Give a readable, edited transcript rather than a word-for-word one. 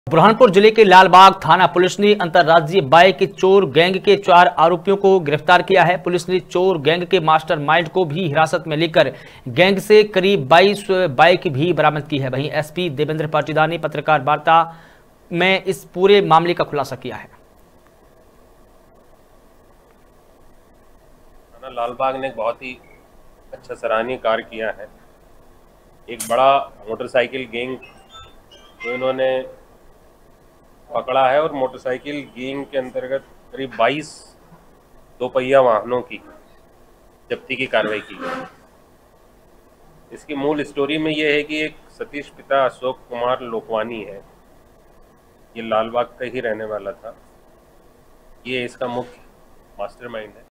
बुरहानपुर जिले के लालबाग थाना पुलिस ने अंतर्राज्यीय बाइक चोर गैंग के 4 आरोपियों को गिरफ्तार किया है। पुलिस ने चोर गैंग के मास्टरमाइंड को भी हिरासत में लेकर गैंग से करीब 22 बाइक भी बरामद की है। वहीं एसपी देवेंद्र पाटीदार ने पत्रकार वार्ता में इस पूरे मामले का खुलासा किया है। लालबाग ने एक बहुत ही अच्छा सराहनीय कार्य किया है। एक बड़ा मोटरसाइकिल गैंग जो इन्होंने पकड़ा है और मोटरसाइकिल गैंग के अंतर्गत करीब 22 दोपहिया वाहनों की जब्ती की कार्रवाई की गई। इसकी मूल स्टोरी में यह है कि एक सतीश पिता अशोक कुमार लोकवानी है, ये लालबाग का ही रहने वाला था। ये इसका मुख्य मास्टरमाइंड है।